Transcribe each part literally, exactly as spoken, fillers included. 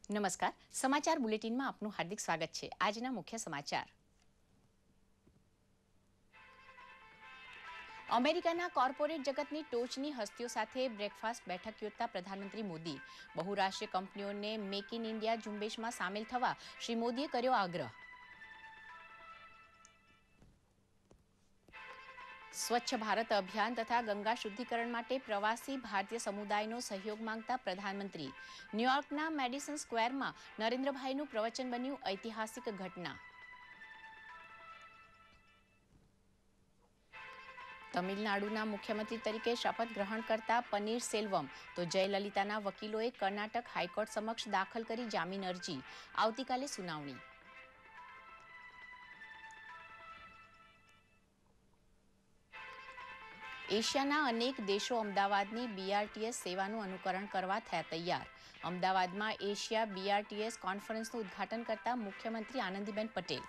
નમસ્કાર, સમાચાર બુલેટિનમાં આપનું હાર્દિક સ્વાગત છે। આજના મુખ્ય સમાચાર। અમેરિકાના કોર્પોરેટ જગતની ટોચની હસ્તીઓ સાથે બ્રેકફાસ્ટ બેઠક યોજતા પ્રધાનમંત્રી મોદી। બહુરાષ્ટ્રીય કંપનીઓને મેક ઇન ઇન્ડિયા ઝુંબેશમાં સામેલ થવા શ્રી મોદીએ કર્યો આગ્રહ। સ્વચ્છ ભારત અભિયાન તથા ગંગા શુદ્ધિકરણ માટે પ્રવાસી ભારતીય સમુદાયનો સહયોગ માંગતા પ્રધાનમંત્રી। ન્યુયોર્કના મેડિસન સ્ક્વેરમાં નરેન્દ્રભાઈનું પ્રવચન બન્યું ઐતિહાસિક ઘટના। તમિલનાડુના મુખ્યમંત્રી તરીકે શપથ ગ્રહણ કરતા પનીર સેલ્વમ તો જયલલિતાના વકીલોએ કર્ણાટક હાઈકોર્ટ સમક્ષ દાખલ કરી જામીન અરજી। આવતીકાલે સુનાવણી। એશિયાના અનેક દેશો અમદાવાદની બીઆરટીએસ સેવાનું અનુકરણ કરવા થયા તૈયાર। અમદાવાદમાં એશિયા બીઆરટીએસ કોન્ફરન્સનું ઉદ્ઘાટન કરતા મુખ્યમંત્રી આનંદીબેન પટેલ।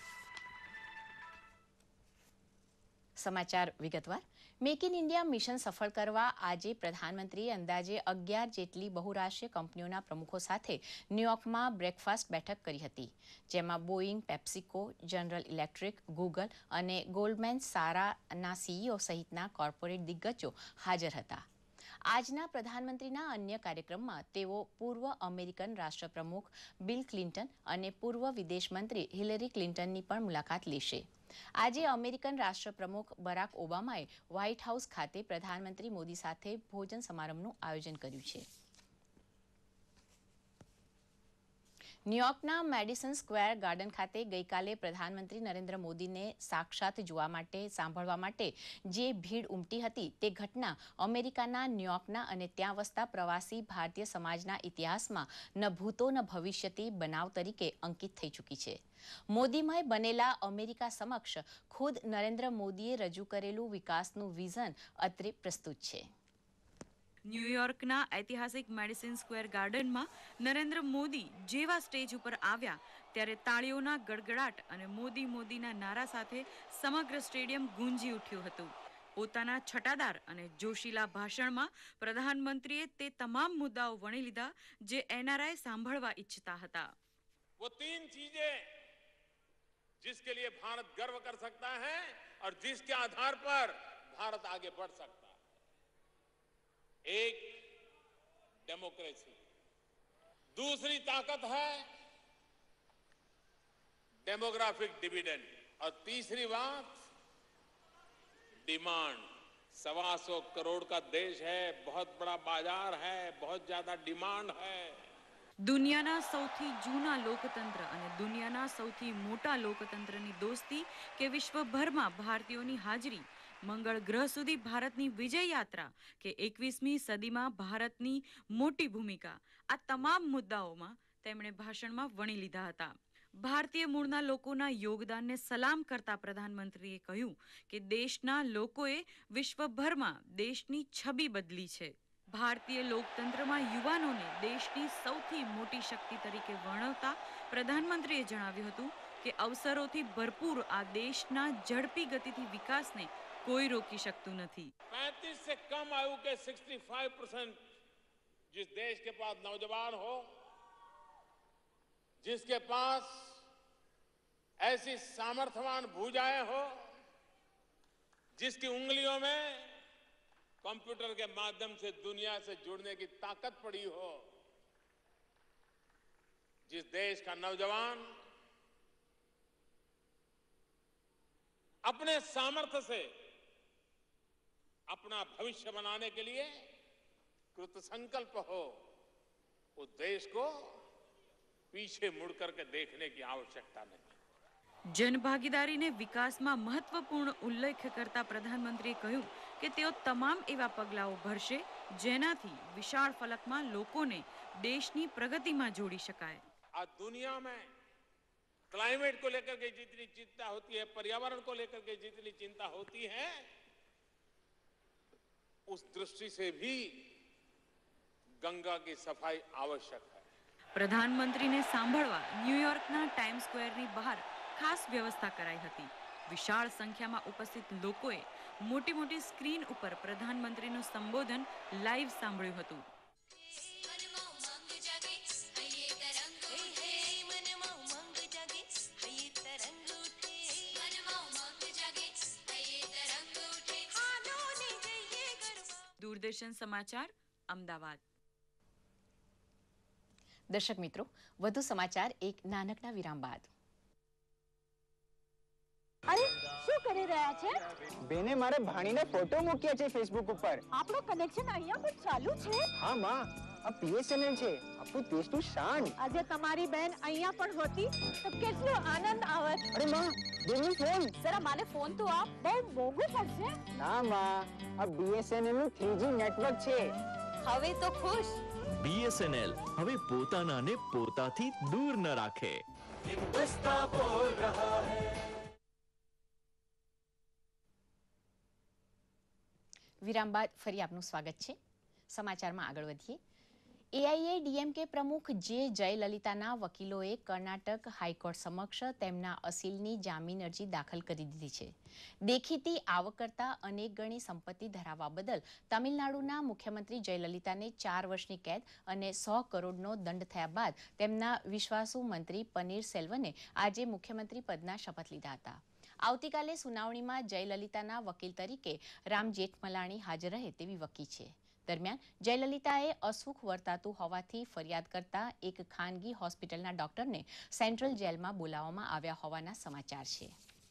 સમાચાર વિગતવાર। મેક ઇન ઇન્ડિયા મિશન સફળ કરવા આજે પ્રધાનમંત્રીએ અંદાજે અગિયાર જેટલી બહુરાષ્ટ્રીય કંપનીઓના પ્રમુખો સાથે ન્યુયોર્કમાં બ્રેકફાસ્ટ બેઠક કરી હતી, જેમાં Boeing, PepsiCo, General Electric, Google અને ગોલ્ડમેન સારાના સીઈઓ સહિતના કોર્પોરેટ દિગ્ગજો હાજર હતા। આજના પ્રધાનમંત્રીના અન્ય કાર્યક્રમમાં તેઓ પૂર્વ અમેરિકન રાષ્ટ્રપ્રમુખ બિલ ક્લિન્ટન અને પૂર્વ વિદેશ મંત્રી હિલેરી ક્લિન્ટનની પણ મુલાકાત લેશે। આજે અમેરિકન રાષ્ટ્રપ્રમુખ બરાક ઓબામાએ વ્હાઇટ હાઉસ ખાતે પ્રધાનમંત્રી મોદી સાથે ભોજન સમારંભનું આયોજન કર્યું છે। ન્યુયોર્કના મેડિસન સ્ક્વેર ગાર્ડન ખાતે ગઈકાલે પ્રધાનમંત્રી નરેન્દ્ર મોદીને સાક્ષાત જોવા માટે સાંભળવા માટે જે ભીડ ઉમટી હતી તે ઘટના અમેરિકાના ન્યુયોર્કના અને ત્યાં વસતા પ્રવાસી ભારતીય સમાજના ઇતિહાસમાં ન ભૂતો ન ભવિષ્યથી બનાવ તરીકે અંકિત થઈ ચૂકી છે। મોદીમય બનેલા અમેરિકા સમક્ષ ખુદ નરેન્દ્ર મોદીએ રજૂ કરેલું વિકાસનું વિઝન અત્રે પ્રસ્તુત છે। ન્યુયોર્કના ઐતિહાસિક મેડિસન સ્ક્વેર ગાર્ડનમાં નરેન્દ્ર મોદી જેવા સ્ટેજ ઉપર આવ્યા ત્યારે તાળીઓના ગડગડાટ અને મોદી મોદીના નારા સાથે સમગ્ર સ્ટેડિયમ ગુંજી ઉઠ્યું હતું। પોતાના છટાદાર અને જોશીલા ભાષણમાં પ્રધાનમંત્રીએ તે તમામ મુદ્દાઓ વણી લીધા જે એનઆરઆઈ સાંભળવા ઈચ્છતા હતા। वो तीन चीजें जिसके लिए भारत गर्व कर सकता है और जिसके आधार पर भारत आगे बढ़ सकता है। एक डेमोक्रेसी, दूसरी ताकत है डेमोग्राफिक डिविडेंड और तीसरी बात डिमांड। सवा सौ करोड़ का देश है, बहुत बड़ा बाजार है, बहुत ज्यादा डिमांड है। દુનિયાના સૌથી જૂના લોકતંત્ર અને દુનિયાના સૌથી મોટા લોકતંત્રની દોસ્તી કે વિશ્વભરમાં ભારતીયોની હાજરી, મંગળ ગ્રહ સુધી ભારતની વિજય યાત્રા કે એકવીસમી સદીમાં ભારતની મોટી ભૂમિકા, આ તમામ મુદ્દાઓમાં તેમણે ભાષણમાં વણી લીધા હતા। ભારતીય મૂળના લોકોના યોગદાનને સલામ કરતા પ્રધાનમંત્રીએ કહ્યું કે દેશના લોકોએ વિશ્વભરમાં દેશની છબી બદલી છે। ભારતીય લોકતંત્રમાં યુવાનોને દેશની સૌથી મોટી શક્તિ તરીકે વર્ણવતા પ્રધાનમંત્રીએ જણાવ્યું હતું કે અવસરોથી ભરપૂર આ દેશના ઝડપી ગતિથી વિકાસને कोई रोकी सकતું નથી। पैंतीस से कम आयु के पैंसठ परसेंट जिस देश के पास नौजवान हो, जिसके पास ऐसी सामर्थ्यवान भुजाएं हो, जिसकी उंगलियों में कंप्यूटर के माध्यम से दुनिया से जुड़ने की ताकत पड़ी हो, जिस देश का नौजवान अपने सामर्थ्य से अपना भविष्य बनाने के लिए कृत संकल्प हो, उस देश को पीछे मुड़ करके देखने की आवश्यकता नहीं। જનભાગીદારીને વિકાસમાં મહત્વપૂર્ણ ઉલ્લેખ કરતા પ્રધાનમંત્રીએ કહ્યું કે તેઓ તમામ એવા પગલાઓ ભરશે જેનાથી વિશાળ ફલકમાં લોકોને દેશની પ્રગતિમાં જોડી શકાય। आज दुनिया में क्लाइमेट को लेकर के जितनी चिंता होती है, पर्यावरण को लेकर के जितनी चिंता होती है, उस दृष्टि से भी गंगा की सफाई आवश्यक है। પ્રધાનમંત્રીને સાંભળવા ન્યુયોર્કના ટાઈમ સ્ક્વેરની બહાર ખાસ વ્યવસ્થા કરાઈ હતી। વિશાળ સંખ્યામાં ઉપસ્થિત લોકોએ મોટી મોટી સ્ક્રીન ઉપર પ્રધાનમંત્રીનું સંબોધન લાઈવ સાંભળ્યું હતું। દૂરદર્શન સમાચાર અમદાવાદ. દર્શક મિત્રો, વધુ સમાચાર એક નાનકડા વિરામ બાદ. અરે શું કરી રહ્યા છે? બેને મારે ભાણીને ફોટો મૂક્યા છે ફેસબુક ઉપર. આપણો કનેક્શન અહીંયા પણ ચાલુ છે. હા માં, આ બીએસએનએલ છે, આપણું દેશનું શાન. આજે તમારી બેન અહીંયા પણ હોતી તો કેટલો આનંદ આવત. અરે માં, બેનનો ફોન. જરા મને ફોન તો આપ, બહુ મોંઘું પડશે. ના માં, આ બીએસએનએલ નું થ્રી જી નેટવર્ક છે. હવે તો ખુશ. બીએસએનએલ હવે પોતાનાને પોતાથી દૂર ન રાખે. વિરામ બાદ ફરી આપનું સ્વાગત છે. સમાચારમાં આગળ વધીએ. એઆઈએડીએમકે પ્રમુખ જે જયલલિતાના વકીલોએ કર્ણાટક હાઈકોર્ટ સમક્ષ તેમના અસીલની જામીન અરજી દાખલ કરી દીધી છે. દેખીતી આવક કરતા અનેક ગણી સંપત્તિ ધરાવવા બદલ તમિલનાડુના મુખ્યમંત્રી જયલલિતાને ચાર વર્ષની કેદ અને સો કરોડનો દંડ થયા બાદ તેમના વિશ્વાસુ મંત્રી પનીર સેલ્વને આજે મુખ્યમંત્રી પદના શપથ લીધા હતા. આવતીકાલે સુનાવણીમાં જયલલિતાના વકીલ તરીકે રામ જેઠમલાણી હાજર રહે તેવી વકી છે. દરમિયાન જયલલિતાએ અસુખ વર્તાતું હોવાથી ફરિયાદ કરતા એક ખાનગી હોસ્પિટલના ડોક્ટરને સેન્ટ્રલ જેલમાં બોલાવવામાં આવ્યા હોવાના સમાચાર છે.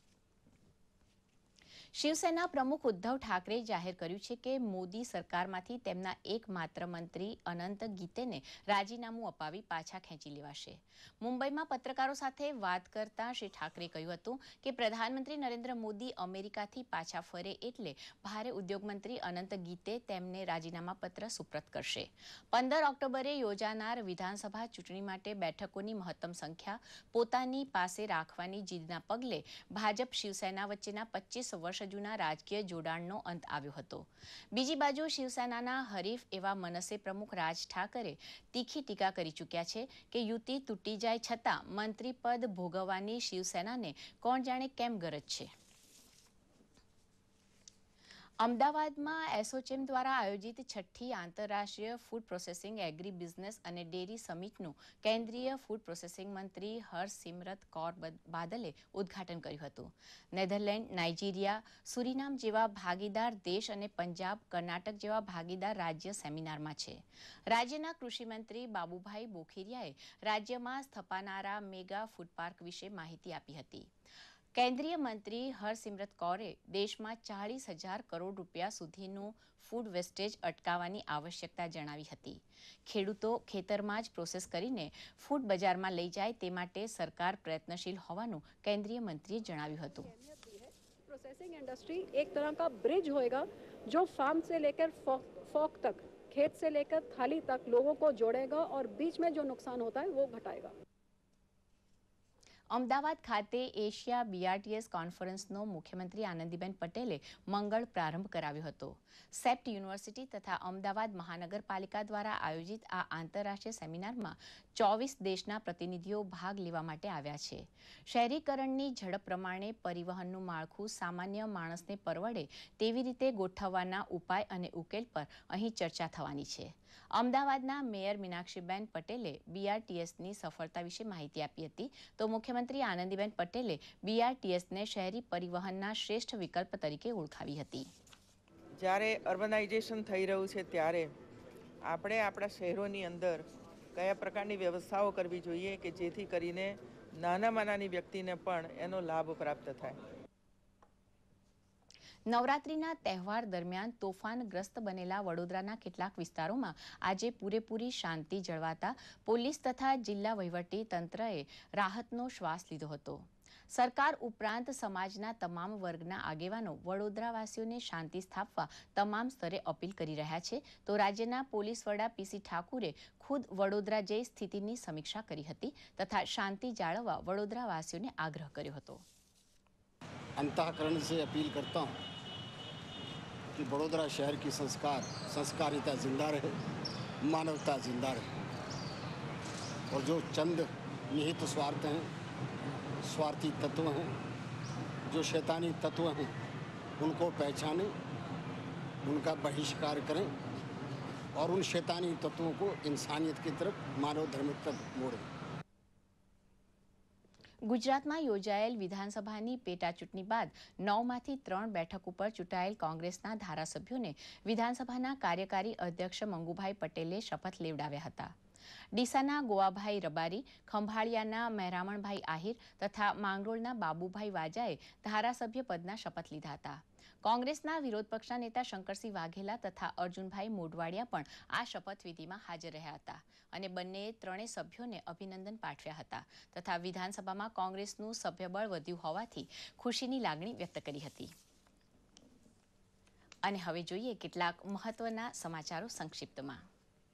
શિવસેના પ્રમુખ ઉદ્ધવ ઠાકરે જાહેર કર્યું છે કે મોદી સરકારમાંથી તેમના એકમાત્ર મંત્રી અનંત ગીતેને રાજીનામું અપાવી પાછા ખેંચી લેવાશે. મુંબઈમાં પત્રકારો સાથે વાત કરતા શ્રી ઠાકરે કહ્યું હતું કે પ્રધાનમંત્રી નરેન્દ્ર મોદી અમેરિકાથી પાછા ફરે એટલે ભારે ઉદ્યોગ મંત્રી અનંત ગીતે તેમને રાજીનામા પત્ર સુપ્રત કરશે. પંદર ઓક્ટોબરે યોજાનાર વિધાનસભા ચૂંટણી માટે બેઠકોની મહત્તમ સંખ્યા પોતાની પાસે રાખવાની જીદના પગલે ભાજપ શિવસેના વચ્ચેના પચીસ વર્ષ જૂના રાજકીય જોડાણનો અંત આવ્યો હતો. બીજી બાજુ શિવસેનાના હરીફ એવા મનસે પ્રમુખ રાજ ઠાકરે તીખી ટીકા કરી ચૂક્યા છે કે યુતિ તૂટી જાય છતાં મંત્રી પદ ભોગવવાની શિવસેનાને કોણ જાણે કેમ ગરજ છે. અમદાવાદમાં એસોચેમ દ્વારા આયોજિત છઠ્ઠી આંતરરાષ્ટ્રીય ફૂડ પ્રોસેસિંગ એગ્રી બિઝનેસ અને ડેરી સમિટનું કેન્દ્રીય ફૂડ પ્રોસેસિંગ મંત્રી હરસિમરત કૌર બાદલે ઉદ્ઘાટન કર્યું હતું. નેધરલેન્ડ, નાઇજીરિયા, સુરીનામ જેવા ભાગીદાર દેશ અને પંજાબ, કર્ણાટક જેવા ભાગીદાર રાજ્ય સેમિનારમાં છે. રાજ્યના કૃષિમંત્રી બાબુભાઈ બોખીરિયાએ રાજ્યમાં સ્થપાનારા મેગા ફૂડ પાર્ક વિશે માહિતી આપી હતી. કેન્દ્રીય મંત્રી હરસિમરત કૌરે દેશમાં ચાલીસ હજાર કરોડ રૂપિયા સુધીનું ફૂડ વેસ્ટેજ અટકાવવાની આવશ્યકતા જણાવી હતી. ખેડૂતો ખેતરમાં જ પ્રોસેસ કરીને ફૂડ બજારમાં લઈ જાય તે માટે સરકાર પ્રયત્નશીલ હોવાનું કેન્દ્રીય મંત્રીએ જણાવ્યું હતું. प्रोसेसिंग इंडस्ट्री एक तरह का ब्रिज होएगा जो फार्म से लेकर फॉक तक, खेत से लेकर थाली तक लोगों को जोड़ेगा और बीच में जो नुकसान होता है वो घटाएगा. અમદાવાદ ખાતે એશિયા બીઆરટીએસ કોન્ફરન્સનો મુખ્યમંત્રી આનંદીબેન પટેલે મંગળ પ્રારંભ કરાવ્યો હતો. સેપ્ટ યુનિવર્સિટી તથા અમદાવાદ મહાનગરપાલિકા દ્વારા આયોજિત આ આંતરરાષ્ટ્રીય સેમિનારમાં ચોવીસ દેશના પ્રતિનિધિઓ ભાગ લેવા માટે આવ્યા છે. શહેરીકરણની ઝડપ પ્રમાણે પરિવહનનું માળખું સામાન્ય માણસને પરવડે તેવી રીતે ગોઠવવાના ઉપાય અને ઉકેલ પર અહીં ચર્ચા થવાની છે. અમદાવાદના મેયર મીનાક્ષીબેન પટેલે બીઆરટીએસની સફળતા વિશે માહિતી આપી હતી તો મુખ્યમંત્રી આનંદીબેન પટેલે બીઆરટીએસને શહેરી પરિવહનના શ્રેષ્ઠ વિકલ્પ તરીકે ઓળખાવી હતી. જ્યારે અર્બનાઇઝેશન થઈ રહ્યું છે ત્યારે આપણે આપણા શહેરોની અંદર કયા પ્રકારની વ્યવસ્થાઓ કરવી જોઈએ કે જેથી કરીને નાનામાં નાની વ્યક્તિને પણ એનો લાભ પ્રાપ્ત થાય. નવરાત્રીના તહેવાર દરમિયાન તોફાનગ્રસ્ત બનેલા વડોદરાના કેટલાક વિસ્તારોમાં આજે પૂરેપૂરી શાંતિ જળવાતા પોલીસ તથા જિલ્લા વહીવટી તંત્રએ રાહતનો શ્વાસ લીધો હતો. સરકાર ઉપરાંત સમાજના તમામ વર્ગના આગેવાનો વડોદરાવાસીઓને શાંતિ સ્થાપવા તમામ સ્તરે અપીલ કરી રહ્યા છે તો રાજ્યના પોલીસ વડા પીસી ઠાકુરે ખુદ વડોદરા જઈ સ્થિતિની સમીક્ષા કરી હતી તથા શાંતિ જાળવવા વડોદરાવાસીઓને આગ્રહ કર્યો હતો. अंतःकरण से अपील करता हूँ कि बड़ौदा शहर की संस्कार संस्कारिता जिंदा रहे, मानवता जिंदा रहे और जो चंद निहित स्वार्थ हैं, स्वार्थी तत्व हैं, जो शैतानी तत्व हैं, उनको पहचानें, उनका बहिष्कार करें और उन शैतानी तत्वों को इंसानियत की तरफ, मानव धर्म तक मोड़ें. ગુજરાતમાં યોજાયેલ વિધાનસભાની પેટા ચૂંટણી બાદ નવમાંથી ત્રણ બેઠક ઉપર ચૂંટાયેલ કોંગ્રેસના ધારાસભ્યોને વિધાનસભાના કાર્યકારી અધ્યક્ષ મંગુભાઈ પટેલે શપથ લેવડાવ્યા હતા. ડીસાના ગોવાભાઈ રબારી, ખંભાળિયાના મહેરામણભાઈ આહિર તથા માંગરોળના બાબુભાઈ વાજાએ ધારાસભ્ય પદના શપથ લીધા હતા. કોંગ્રેસના વિરોધ પક્ષના નેતા શંકરસિંહ વાઘેલા તથા અર્જુનભાઈ મોઢવાડિયા પણ આ શપથવિધિમાં હાજર રહ્યા હતા અને બંનેએ ત્રણેય સભ્યોને અભિનંદન પાઠવ્યા હતા તથા વિધાનસભામાં કોંગ્રેસનું સભ્યબળ વધ્યું હોવાથી ખુશીની લાગણી વ્યક્ત કરી હતી. અને હવે જોઈએ કેટલાક મહત્વના સમાચારો સંક્ષિપ્તમાં.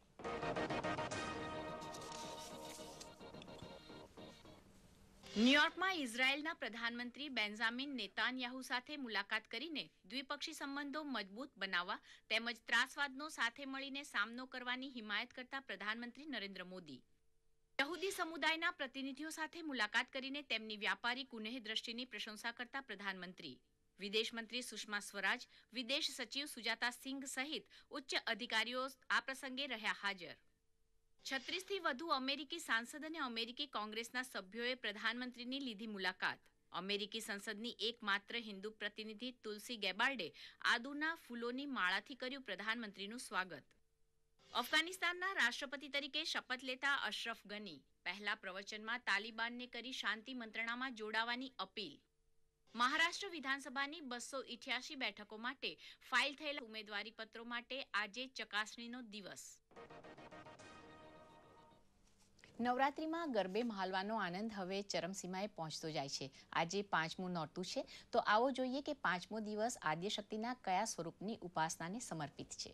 ન્યુયોર્કમાં ઇઝરાયેલના પ્રધાનમંત્રી બેન્જામિન નેતાન્યાહુ સાથે મુલાકાત કરીને દ્વિપક્ષી સંબંધો મજબૂત બનાવવા તેમજ ત્રાસવાદનો સાથે મળીને સામનો કરવાની હિમાયત કરતા પ્રધાનમંત્રી નરેન્દ્ર મોદી યહૂદી સમુદાયના પ્રતિનિધિઓ સાથે મુલાકાત કરીને તેમની વ્યાપારી કુનેહ દ્રષ્ટિની પ્રશંસા કરતા પ્રધાનમંત્રી વિદેશ મંત્રી સુષ્મા સ્વરાજ, વિદેશ સચિવ સુજાતા સિંઘ સહિત ઉચ્ચ અધિકારીઓ આ પ્રસંગે રહ્યા હાજર. છત્રીસથી વધુ અમેરિકી સાંસદ અને અમેરિકી કોંગ્રેસના સભ્યોએ પ્રધાનમંત્રીની લીધી મુલાકાત. અમેરિકી સંસદની એકમાત્ર હિન્દુ પ્રતિનિધિ તુલસી ગેબાર્ડે આદુના ફૂલોની માળાથી કર્યું પ્રધાનમંત્રીનું સ્વાગત. અફઘાનિસ્તાનના રાષ્ટ્રપતિ તરીકે શપથ લેતા અશરફ ગની પહેલા પ્રવચનમાં તાલિબાનને કરી શાંતિ મંત્રણામાં જોડાવાની અપીલ. મહારાષ્ટ્ર વિધાનસભાની બસો ઇઠ્યાસી બેઠકો માટે ફાઇલ થયેલા ઉમેદવારી પત્રો માટે આજે ચકાસણીનો દિવસ. નવરાત્રિમાં ગરબે મહાલવાનો આનંદ હવે ચરમસીમાએ પહોંચતો જાય છે. આજે પાંચમું નોરતું છે, તો આવો જોઈએ કે પાંચમો દિવસ આદ્યશક્તિના કયા સ્વરૂપની ઉપાસનાને સમર્પિત છે.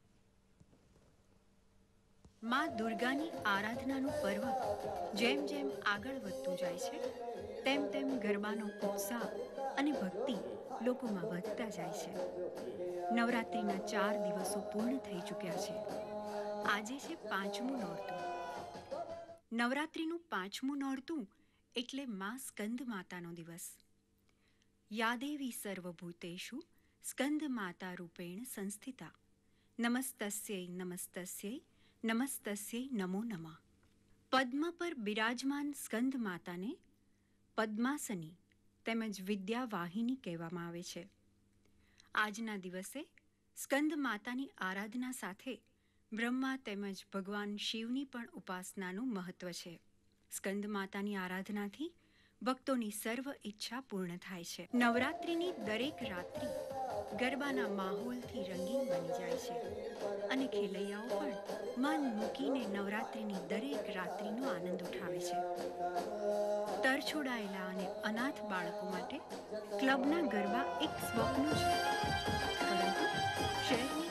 માં દુર્ગાની આરાધનાનું પર્વ જેમ જેમ આગળ વધતું જાય છે, તેમ તેમ ગરબાનો ઉત્સાહ અને ભક્તિ લોકોમાં વધતા જાય છે. નવરાત્રિના ચાર દિવસો પૂર્ણ થઈ ચૂક્યા છે. આજે છે પાંચમું નોરતું. નવરાત્રિનું પાંચમું નોરતું એટલે માં સ્કંદ માતાનો દિવસ. યાદેવી સર્વભૂતેષુ સ્કંદ માતા રૂપેણ સંસ્થિતા નમસ્તસ્યૈ નમસ્તસ્યૈ નમસ્તસ્યૈ નમો નમઃ. પદ્મ પર બિરાજમાન સ્કંદ માતાને પદ્માસની તેમજ વિદ્યાવાહિની કહેવામાં આવે છે. આજના દિવસે સ્કંદ માતાની આરાધના સાથે બ્રહ્મા તેમજ ભગવાન શિવની પણ ઉપાસનાનું મહત્વ છે. સ્કંદ માતાની આરાધનાથી ભક્તોની સર્વ ઈચ્છા પૂર્ણ થાય છે. નવરાત્રિની દરેક રાત્રિ ગરબાના માહોલથી રંગીન બની જાય છે અને ખેલૈયાઓ પણ મન મૂકીને નવરાત્રિની દરેક રાત્રિનો આનંદ ઉઠાવે છે. તરછોડાયેલા અને અનાથ બાળકો માટે ક્લબના ગરબા એક સ્વપ્ન છે, પરંતુ શહેરની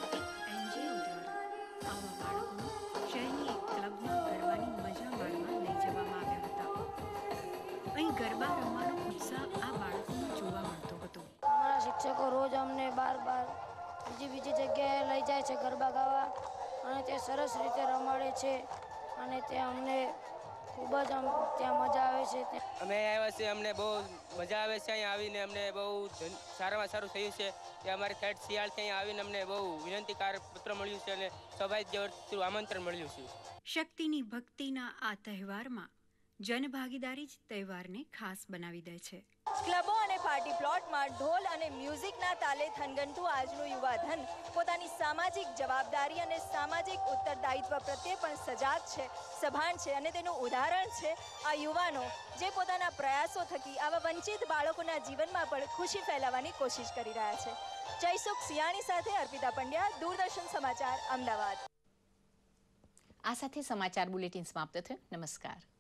ગરબા રમવાનો ઉત્સાહ આ બાળકોમાં જોવા મળતો હતો. અમારા શિક્ષકો રોજ અમને બાર બાર બીજી બીજી જગ્યાએ લઈ જાય છે ગરબા ગાવા, અને તે સરસ રીતે રમાડે છે અને તે અમને ખૂબ જ ત્યાં મજા આવે છે. અમે આવ્યા છીએ, અમને બહુ મજા આવે છે. અહીંયા આવીને અમને બહુ સારામાં સારું થયું છે કે અમારે ખેડ શિયાળથી અહીંયા આવીને અમને બહુ વિનંતીકાર પત્ર મળ્યું છે અને સૌભાગ્યવર્તીનું આમંત્રણ મળ્યું છે. શક્તિની ભક્તિના આ તહેવારમાં જનભાગીદારી જ તહેવારને ખાસ બનાવી દે છે. ક્લબો અને પાર્ટી પ્લોટમાં ઢોલ અને મ્યુઝિકના તાલે થનગનતું આજનું યુવાધન પોતાની સામાજિક જવાબદારી અને સામાજિક ઉત્તરદાયિત્વ પ્રત્યે પણ સજાગ છે, સભાન છે અને તેનું ઉદાહરણ છે આ યુવાનો જે પોતાના પ્રયાસો થકી આવા વંચિત બાળકોના જીવનમાં પણ ખુશી ફેલાવવાની કોશિશ કરી રહ્યા છે. જયસુખ સિયાણી સાથે અર્પિતા પંડ્યા, દૂરદર્શન સમાચાર, અમદાવાદ. આ સાથે સમાચાર બુલેટિન સમાપ્ત થયું. નમસ્કાર.